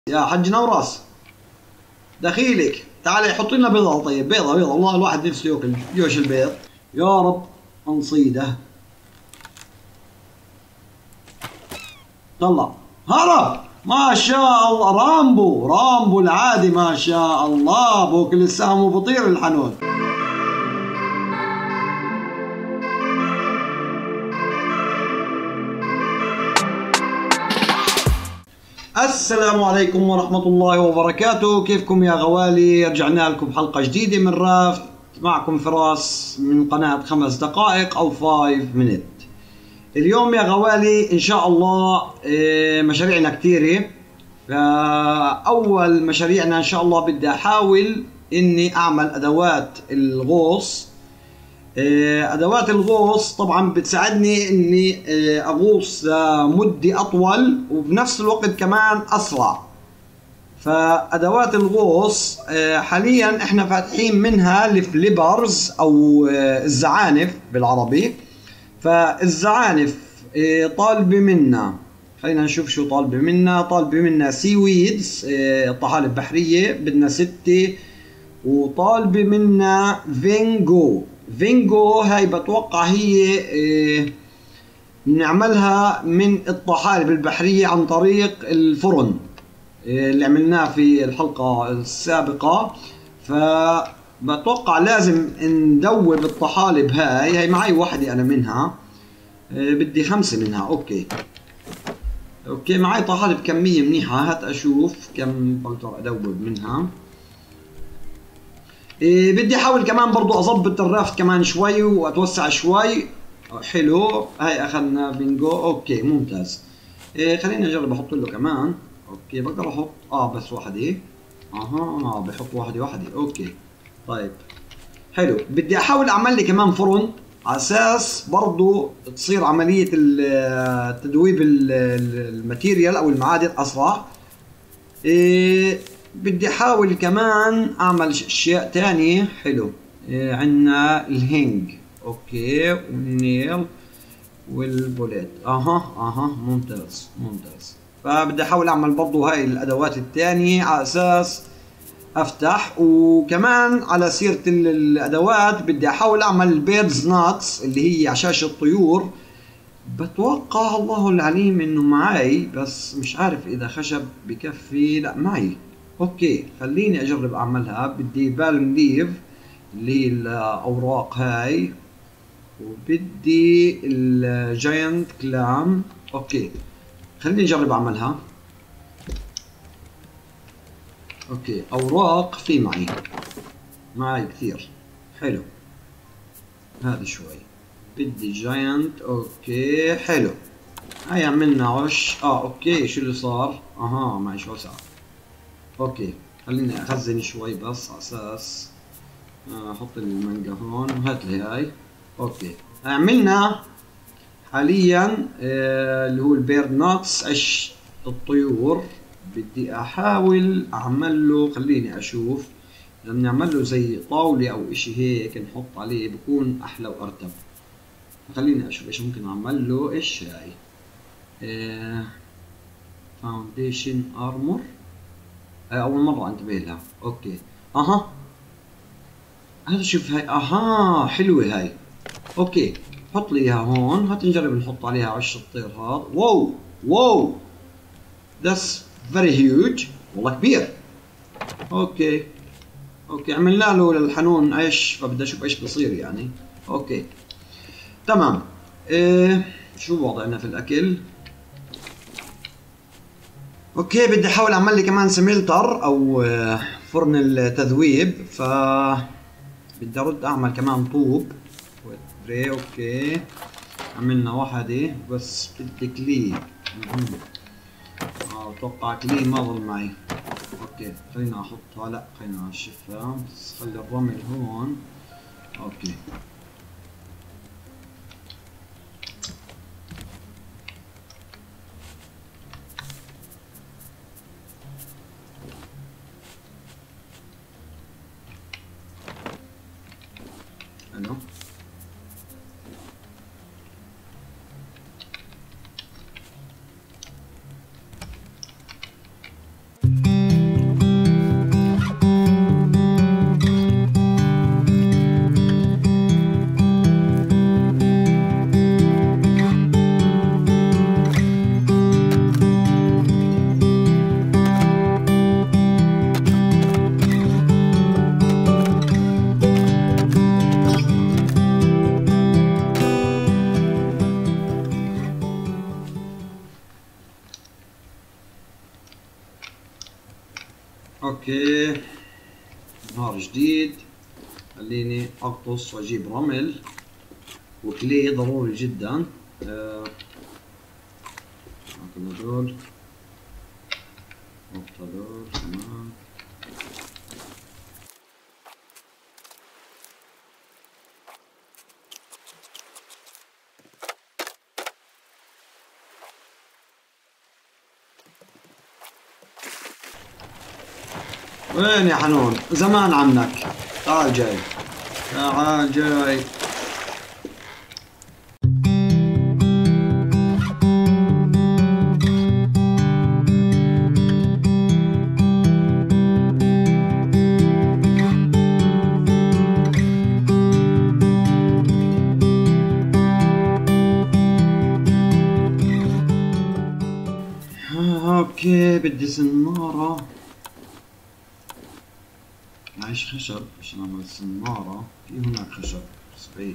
يا حج نوراس دخيلك تعالي حطي لنا بيضة. طيب بيضة والله الواحد نفسه ياكل جوش البيض. يا رب نصيده. طلع هرب ما شاء الله. رامبو العادي ما شاء الله. بوكل السهم وبطير الحنون. السلام عليكم ورحمة الله وبركاته. كيفكم يا غوالي؟ رجعنا لكم بحلقة جديدة من رافت. معكم فراس من قناة 5 دقائق أو 5 minutes. اليوم يا غوالي إن شاء الله مشاريعنا كتيرة. فأول مشاريعنا إن شاء الله بدي أحاول إني أعمل أدوات الغوص. أدوات الغوص طبعا بتساعدني إني أغوص مدة أطول وبنفس الوقت كمان أسرع. فأدوات الغوص حاليا إحنا فاتحين منها الفليبرز أو الزعانف بالعربي. فالزعانف طالبة منا، خلينا نشوف شو طالبة منا. طالبة منا سي ويدز، طحالب بحرية بدنا 6. وطالبة منا فينجو هاي بتوقع هي نعملها من الطحالب البحرية عن طريق الفرن اللي عملناه في الحلقة السابقة. فبتوقع لازم ندوب الطحالب. هاي معي وحدة أنا منها، بدي 5 منها. اوكي معي طحالب كمية منيحة. هات اشوف كم بقدر ادوب منها. بدي احاول كمان برضو اضبط الرافت كمان شوي واتوسع شوي. حلو هاي اخذنا بينجو. اوكي ممتاز. خليني اجرب احط له كمان. اوكي بقدر احط بس واحدة. بحط واحدة. اوكي طيب حلو. بدي احاول اعمل لي كمان فرن على اساس برضو تصير عملية تدويب الماتيريال او المعادن اسرع. بدي احاول كمان اعمل اشياء تانية. حلو. عندنا الهنج اوكي والنيل والبوليت. ممتاز. فبدي احاول اعمل برضو هاي الادوات التانية على اساس افتح. وكمان على سيرة الادوات بدي احاول اعمل البيردز ناتس اللي هي عشاش الطيور. بتوقع الله العليم انه معي، بس مش عارف اذا خشب بكفي. لا معي. اوكي خليني اجرب اعملها. بدي بالم ليف اللي هي الاوراق هاي، وبدي الجاينت كلام. اوكي خليني اجرب اعملها. اوكي اوراق في معي كثير. حلو هذا شوي. بدي جاينت. اوكي حلو. هاي عملنا عش. اوكي شو اللي صار؟ معي شو صار. اوكي خليني اخزن شوي بس على اساس احط المانجا هون. وهات لي هاي. اوكي عملنا حاليا اللي هو البيرد نوتس عش الطيور. بدي احاول اعمل له، خليني اشوف اذا بنعمل له زي طاولة او اشي هيك نحط عليه بكون احلى وارتب. خليني اشوف ايش ممكن اعمل له. ايش هاي؟ فاونديشن ارمور. اول مرة انتبه لها. اوكي هذا شوف هاي. حلوة هاي. اوكي حط لي اياها هون. هات نجرب نحط عليها عش الطير هذا. واو ذاتس فيري هيوج. والله كبير. اوكي عملنا له للحنون عش، فبدي اشوف ايش بصير يعني. اوكي تمام. شو وضعنا في الاكل؟ اوكي بدي احاول اعمل لي كمان سميلتر او فرن التذويب. ف بدي ارد اعمل كمان طوب. اوكي عملنا واحدة بس بدي كلي. اتوقع كلي ما ظل معي. اوكي خلينا احطها. لا خلينا انشفها. بس خلي الرمل هون. اوكي حلو. اوكي نهار جديد. خليني اغطس واجيب رمل وكلي ضروري جدا. هاكذا دول دول تمام. وين يا حنون؟ زمان عنك. تعال جاي، تعال جاي. اوكي بدي سنارة. معيش خشب عشان اعمل سنارة. في هناك خشب بس بعيد.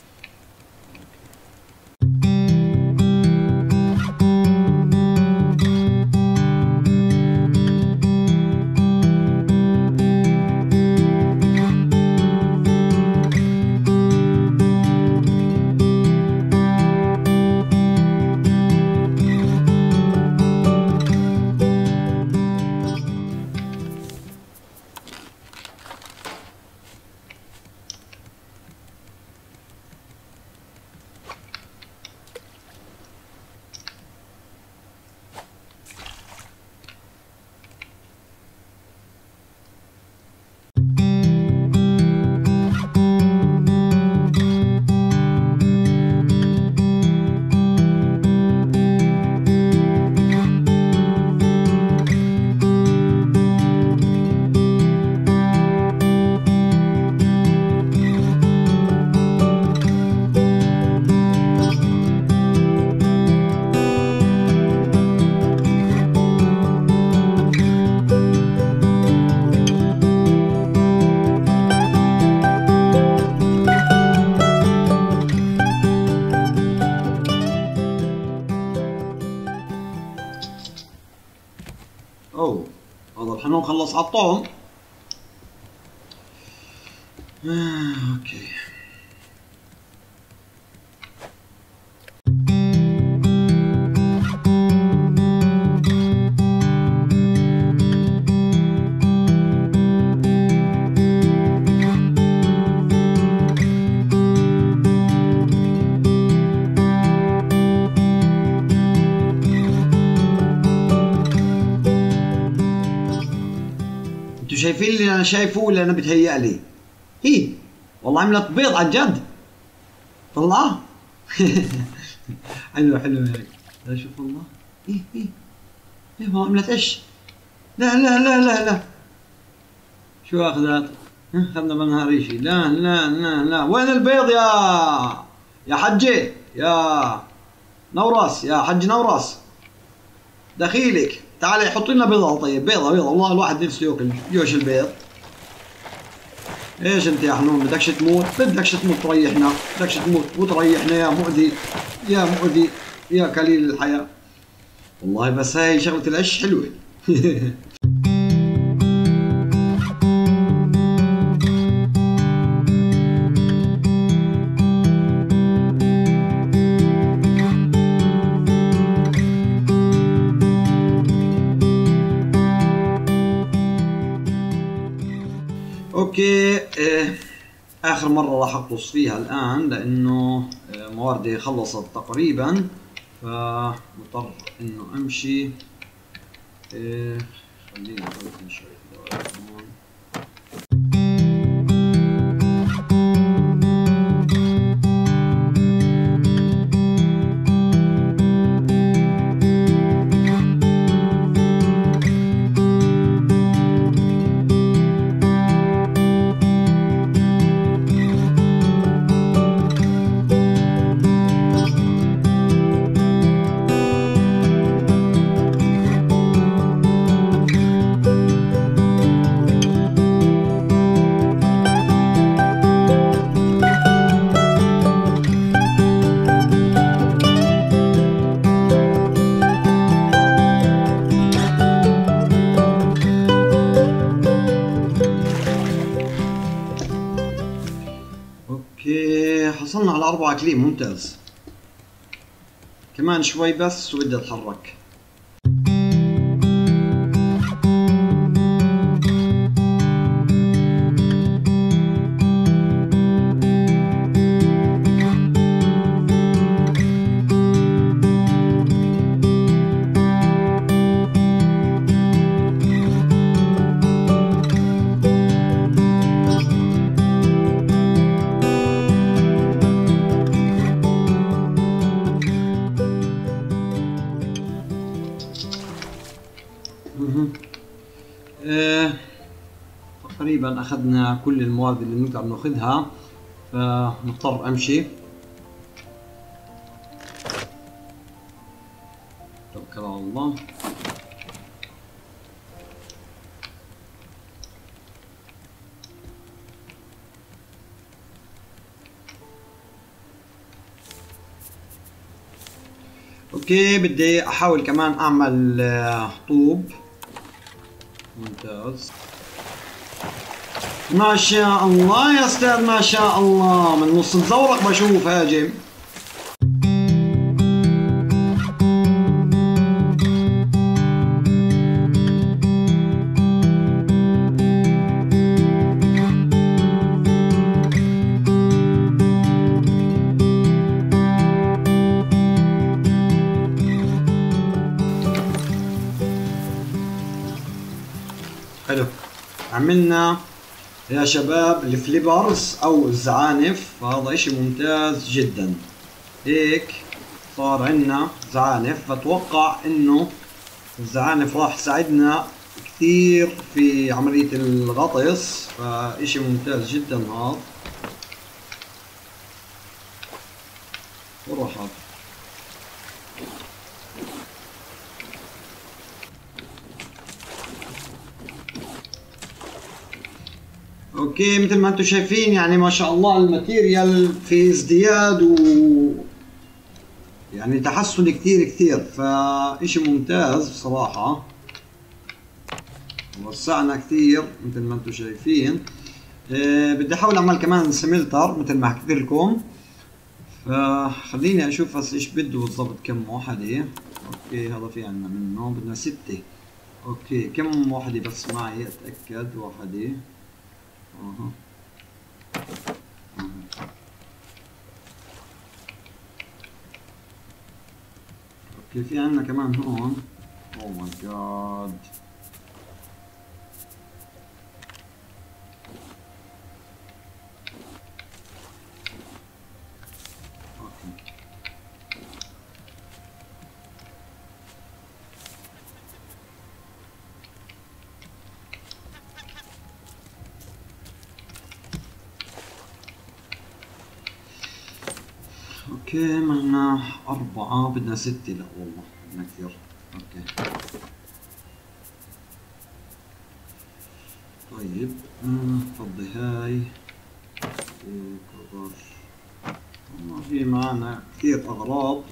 اوه هذا الحنون خلص على الطعم. اوكي شايفين اللي انا شايفه ولا انا بتهيأ لي؟ هي والله عملت بيض عن جد. طلعها. حلو حلو هيك. لا شوف والله. ايه ما عملت ايش؟ لا لا لا لا لا. شو اخذت؟ اخذنا منها ريشي. لا لا لا لا. وين البيض يا حجي؟ يا نورس، يا حج نورس. دخيلك تعالي حطي لنا بيضة. طيب بيضة بيضة والله الواحد نفسه ياكل يوش البيض. ايش انت يا حنون بدكش تموت؟ بدكش تموت تريحنا، بدكش تموت وتريحنا يا مؤذي يا مؤذي يا كليل الحياة. والله بس هاي شغلة العش حلوة. اوكي اخر مرة راح اقص فيها الان لانه مواردي خلصت تقريبا، فمضطر انه امشي. خليني اقول شوي هون. وصلنا على 4 كليم، ممتاز. كمان شوي بس وبدي اتحرك. تقريبا اخذنا كل المواد اللي نقدر ناخذها، فمضطر امشي. توكل على الله. اوكي، بدي احاول كمان اعمل طوب. ممتاز، ما شاء الله يا استاذ، ما شاء الله. من نص الزورق بشوف هاجم. حلو، عملنا يا شباب الفليبرز او الزعانف، فهذا اشي ممتاز جدا. هيك صار عندنا زعانف، بتوقع انه الزعانف راح تساعدنا كثير في عملية الغطس، فاشي ممتاز جدا هذا. وروح هذا. اوكي، مثل ما انتم شايفين يعني ما شاء الله الماتيريال في ازدياد يعني تحسن كثير، فاشي ممتاز بصراحة. وسعنا كثير مثل ما انتم شايفين. بدي احاول اعمل كمان سملتر مثل ما حكيت لكم، فخليني اشوف بس ايش بده بالضبط، كم وحدة. اوكي، هذا في عنا منه، بدنا 6. اوكي، كم وحدة بس معي اتأكد. وحدة. اوكي، في عنا كمان هون. اوه ماي جاد. اوكي، معنا 4، بدنا 6. لا والله بدنا كثير. اوكي طيب، فضي هاي. والله في معنا كثير اغراض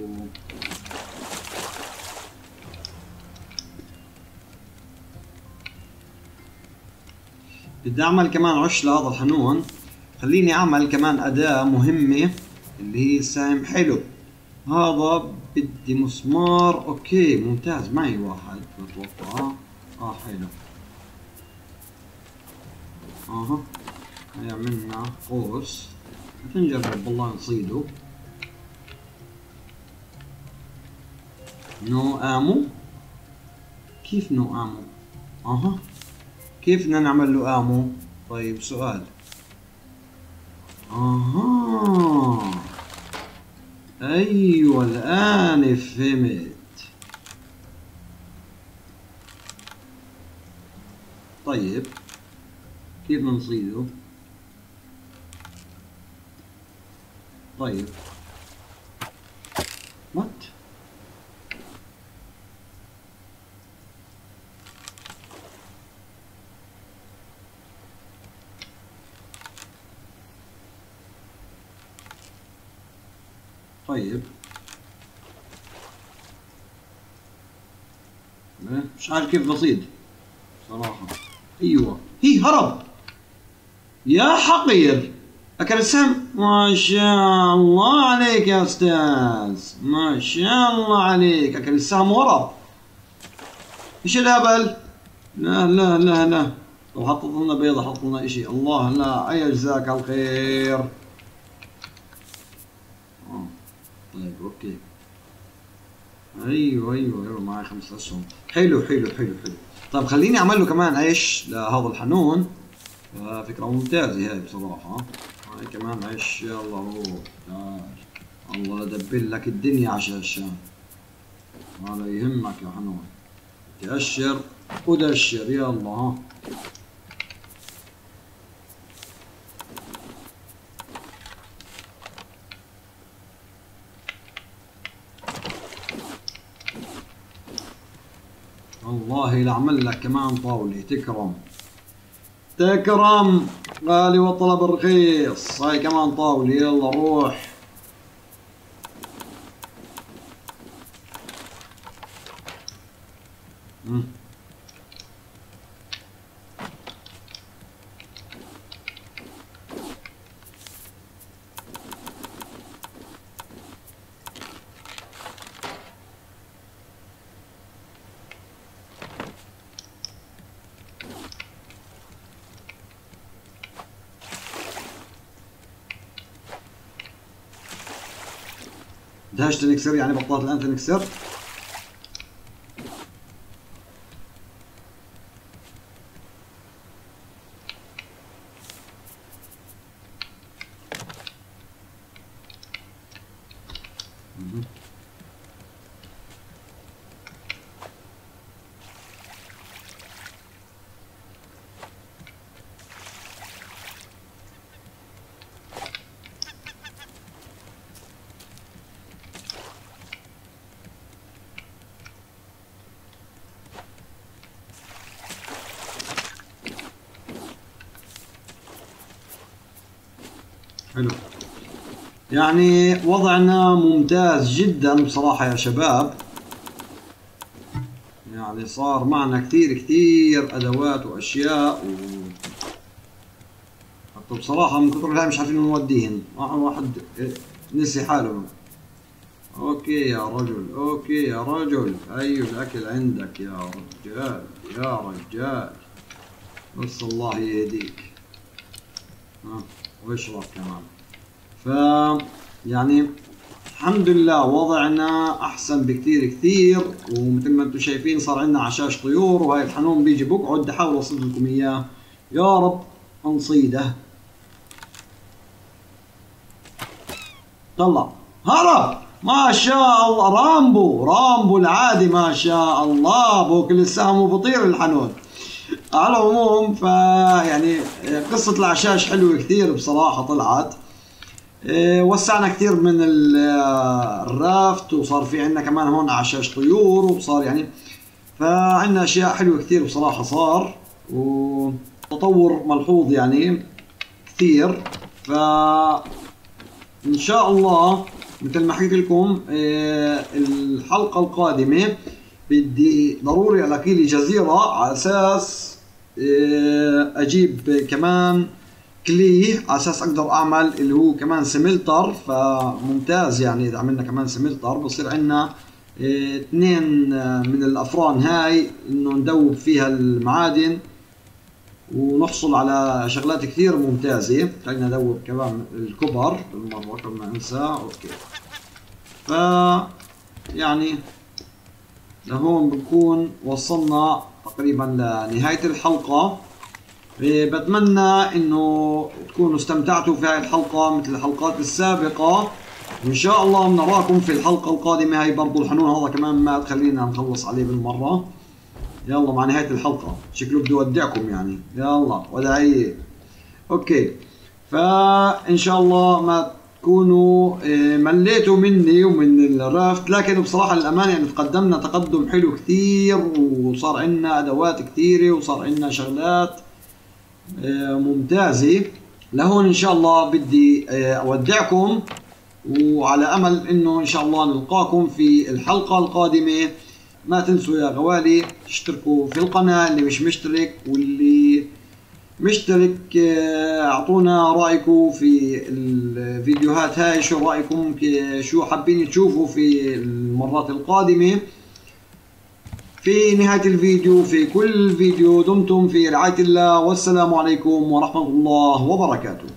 بدي اعمل كمان عش لهذا الحنون. خليني اعمل كمان اداة مهمة اللي هي السهم. حلو، هذا بدي مسمار. اوكي ممتاز، معي واحد بتوقع. حلو. هي عملنا قوس، نجرب بالله نصيده. نو امو. كيف نو امو؟ كيف بدنا نعمل له امو؟ طيب سؤال. ايوه الان فهمت. طيب كيف نصيده؟ طيب وات؟ طيب مش عارف كيف بصيد صراحة. ايوه هي هرب يا حقير. أكل السهم. ما شاء الله عليك يا أستاذ، ما شاء الله عليك. أكل السهم ورا. إيش الهبل؟ لا لا لا لا، لو حطت لنا بيضة حط لنا إشي. الله لا، أي جزاك الخير. طيب أوكي. أيوه أيوه أيوه، معي 5 أسهم. حلو حلو حلو حلو. طيب خليني أعمل له كمان عيش لهذا الحنون. فكرة ممتازة هاي بصراحة. هاي كمان عيش. يلا روح تعال. الله أدبل لك الدنيا عشان ولا يهمك يا حنون. تأشر ودشر. يلا ها. والله لأعمل لك كمان طاولة. تكرم تكرم، غالي والطلب رخيص. هاي كمان طاولة. يلا روح. دهشت تنكسر يعني بطلت الآن تنكسر. حلو. يعني وضعنا ممتاز جدا بصراحة يا شباب. يعني صار معنا كثير أدوات وأشياء حتى بصراحة من كثر هاي مش عارفين نوديهن. واحد نسي حاله. اوكي يا رجل، اوكي يا رجل. ايوه الأكل عندك يا رجال، يا رجال. بس الله يهديك. واشرب كمان. يعني الحمد لله وضعنا احسن بكثير. ومثل ما انتم شايفين صار عندنا عشاش طيور. وهاي الحنون بيجي بقعد احاول اوصل لكم اياه. يا رب نصيده. طلع هرب. ما شاء الله. رامبو العادي. ما شاء الله. بوكل السهم وبطير الحنون. على العموم يعني قصة العشاش حلوة كثير بصراحة طلعت. وسعنا كثير من الرافت. وصار في عندنا كمان هون عشاش طيور. وصار يعني فعندنا اشياء حلوة كثير بصراحة صار. وتطور ملحوظ يعني كثير. ان شاء الله مثل ما حكيت لكم الحلقة القادمة بدي ضروري الاقي لي جزيرة على اساس اجيب كمان كلي على اساس اقدر اعمل اللي هو كمان سملتر. فممتاز يعني اذا عملنا كمان سملتر بصير عندنا 2 من الافران هاي انه ندوب فيها المعادن ونحصل على شغلات كثير ممتازة. خلينا ندوب كمان الكبر بالمرة قبل ما انسى. اوكي. يعني لهون بنكون وصلنا تقريبا لنهاية الحلقة. بتمنى انه تكونوا استمتعتوا في هاي الحلقة مثل الحلقات السابقة. وان شاء الله بنراكم في الحلقة القادمة. هاي برضو الحنون هذا كمان ما تخلينا نخلص عليه بالمرة. يلا مع نهاية الحلقة شكله بدي اودعكم يعني. يلا وداعية. اوكي. فان شاء الله ما تكونوا مليتوا مني ومن الرافت. لكن بصراحة للأمانة يعني تقدمنا تقدم حلو كثير. وصار عندنا أدوات كثيرة وصار عندنا شغلات ممتازة. لهون إن شاء الله بدي أودعكم. وعلى أمل إنه إن شاء الله نلقاكم في الحلقة القادمة. ما تنسوا يا غوالي تشتركوا في القناة اللي مش مشترك. واللي مشترك. اعطونا رايكم في الفيديوهات هاي، شو رايكم، شو حابين تشوفوا في المرات القادمه. في نهايه الفيديو، في كل فيديو، دمتم في رعايه الله، والسلام عليكم ورحمه الله وبركاته.